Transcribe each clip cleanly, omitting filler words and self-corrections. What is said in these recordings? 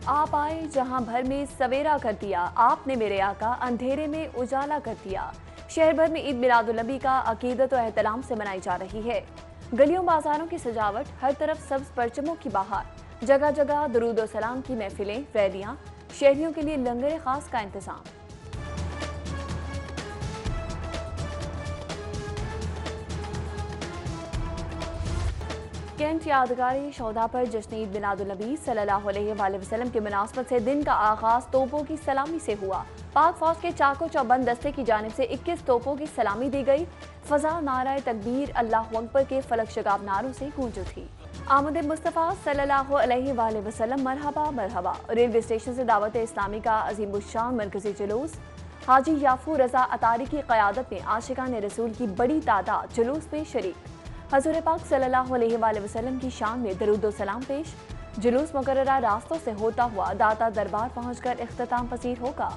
आप आए जहां भर में सवेरा कर दिया, आपने मेरे आका अंधेरे में उजाला कर दिया। शहर भर में ईद मिलादुन्नबी का अकीदत और एहतराम से मनाई जा रही है। गलियों बाजारों की सजावट, हर तरफ सब्ज परचमों की बहार, जगह जगह दुरूद और सलाम की महफिलें, रैलियां, शहरियों के लिए लंगर खास का इंतजाम। कैंट यादगारी शौदा पर जश्न ईद मिलादुन्नबी सल्लल्लाहु अलैहि वसल्लम के मुनासबत से दिन का आगाज तोपों की सलामी से हुआ। पाक फौज के चाको चौबंद दस्ते की जानिब से 21 तोपों की सलामी दी गई। फजा नाराए तकबीर, अल्लाहु अकबर के फलक शगाब नारों से गूंज उठी। आमद मुस्तफ़ा सल्लल्लाहु अलैहि वसल्लम मरहबा मरहबा। रेलवे स्टेशन से दावत इस्लामी का अजीमुश्शान मरकजी जुलूस। हाजी याफू रजा अतारी की क़यादत में आशिकान रसूल की बड़ी तादाद जुलूस में शरीक। हजूर पाक सल्लल्लाहु अलैहि वसल्लम की शान में दरूद व सलाम पेश। जुलूस मुकर्ररा रास्तों से होता हुआ दाता दरबार पहुंचकर इख्तिताम पसीर होगा।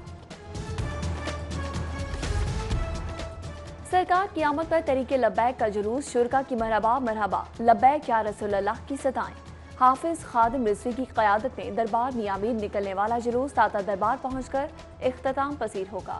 सरकार की आमद पर तरीके लब्बैक का जुलूस, शुरका की मरहबा मरहबा, लब्बैक या रसूलल्लाह की सदाएं। हाफिज खादिम रिजवी की क़यादत में दरबार मियामीन निकलने वाला जुलूस दाता दरबार पहुंचकर इख्तिताम पसीर होगा।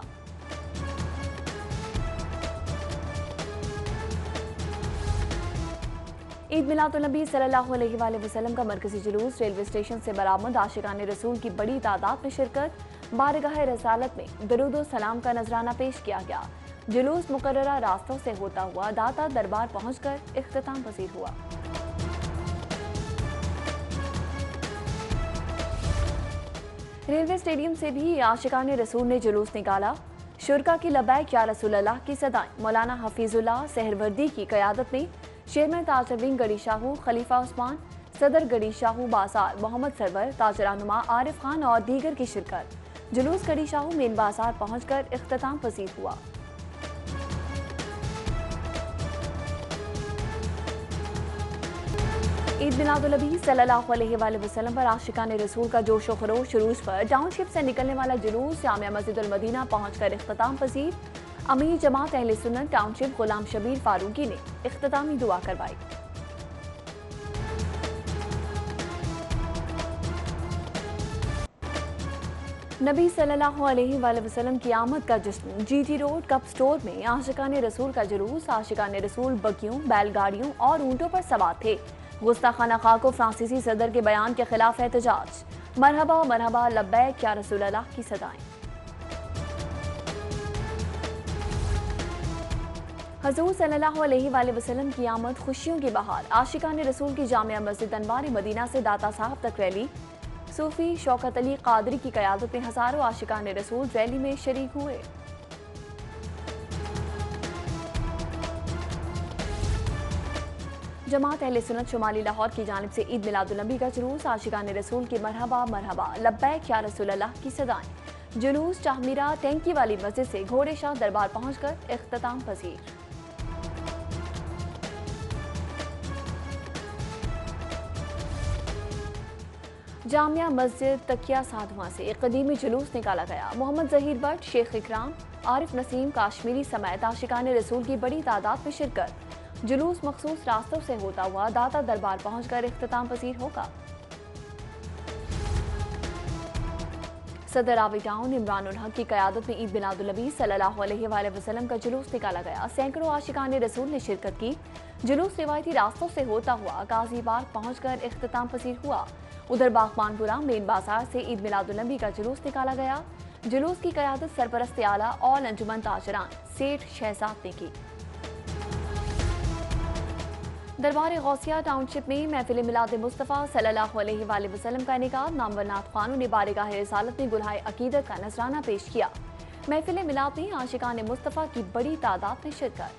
ईद मिलादुन्नबी सल्लल्लाहु अलैहि वसल्लम का मरकजी जुलूस रेलवे स्टेशन से बरामद। आशिकान रसूल की बड़ी तादाद में शिरकत। बारगाह रसालत में दरूद व सलाम का नजराना पेश किया गया। जुलूस मुकर्ररा रास्तों से होता हुआ दाता दरबार पहुंचकर इख्तिताम पसीर हुआ। रेलवे स्टेडियम से भी आशिकान रसूल ने जुलूस निकाला। शुरका की लब्बैक या रसूलल्लाह की सदाएं। मौलाना हफीजुल्लाह सहरवर्दी की क़यादत में चेयरमैन ताजरविंग गड़ी शाहू खलीफा उस्मान, सदर गड़ी शाहू बाजार मोहम्मद सरवर, ताजरानुमा आरिफ खान और दीगर की शिरकत। जुलूस गड़ी शाहू मेन बाजार पहुंचकर इख्तिताम पसीर हुआ। ईद मिलादुन्नबी सल्लल्लाहु अलैहि वसल्लम पर आशिकान रसूल का जोश व खरोश। शुरूज पर टाउनशिप से निकलने वाला जुलूस जामिया मस्जिद अल मदीना पहुंचकर इख्तिताम पसीर। अमीर जमात अहले सुन्नत टाउनशिप गुलाम शबीर फारूकी ने इख्तितामी दुआ करवाई। नबी सल्लल्लाहु अलैहि वसल्लम की आमद का जश्न। जीटी रोड कप स्टोर में आशिकान रसूल का जुलूस। आशिकान रसूल बगियों, बैलगाड़ियों और ऊंटों पर सवार थे। गुस्ताखाना खा को फ्रांसीसी सदर के बयान के खिलाफ एहतजाज। मरहबा मरहबा, लब्बैक या रसूलल्लाह की सदाएं। हजूर सल्लल्लाहु अलैहि वसल्लम की आमद, खुशियों की बहार। आशिकान रसूल की जामिया मस्जिद अनवार मदीना से दाता साहब तक रैली। सूफी शौकत अली कादरी की क़यादत में हजारों आशिकान रसूल रैली में शरीक हुए। जमात अहले सुन्नत शुमाली लाहौर की जानिब से ईद मिलादुन्नबी का जुलूस। आशिकान रसूल की मरहबा मरहबा, लब्बैक या रसूलल्लाह की सदाएं। जुलूस चाहमीरा टैंकी वाली मस्जिद से घोड़े शाह दरबार पहुंचकर इख्तिताम पसीर। जामिया मस्जिद तकिया साधुआ से एक कदीमी जुलूस निकाला गया। मोहम्मद जहीर भट्ट, शेख इकराम, आरिफ नसीम काश्मीरी समेत आशिकान रसूल की बड़ी तादाद में शिरकत। जुलूस मखसूस रास्तों से होता हुआ दाता दरबार पहुंचकर इख्तिताम पसीर होगा। सदर आवी टाउन इमरान उल हक की क़यादत में ईद मिलादुन्नबी सल्लल्लाहु अलैहि वसल्लम का जुलूस निकाला गया। सैकड़ों आशिकान रसूल ने शिरकत की। जुलूस रिवायती रास्तों से होता हुआ गाजी पार्क पहुंचकर इख्तिताम पसीर हुआ। उधर बागबानपुरा मेन बाजार से ईद मिलादुन्नबी का जुलूस निकाला गया। जुलूस की क़यादत सरपरस्त आला और अंजुमन ताजरान सेठ शहजाद ने की। दरबार गौसिया टाउनशिप में महफिल मिलाद मुस्तफ़ा सल्लल्लाहु अलैहि वसल्लम का इनेकाद। नामवर नात खानों ने बारगाह रिसालत में गुलहाए अकीदत का नजराना पेश किया। महफिल मिलाद में आशिकान मुस्तफ़ा की बड़ी तादाद में शिरकत।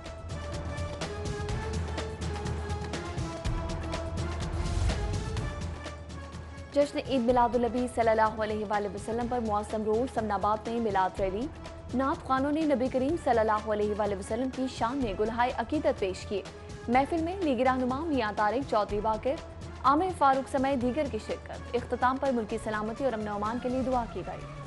जश्न ईद मिलादुन्नबी सल्लल्लाहु अलैहि वसल्लम पर मौसम रोड समनाबाद में मिलाद रैली। नात खानों ने नबी करीम सल्लल्लाहु अलैहि वसल्लम की शान में गुलहाए अकीदत पेश किए। महफिल में लीगी रहनुमा मियां तारिक चौधरी बाकिर, आमिर फारूक समेत दीगर की शिरकत। इख्तिताम पर मुल्की सलामती और अमन अमान के लिए दुआ की गई।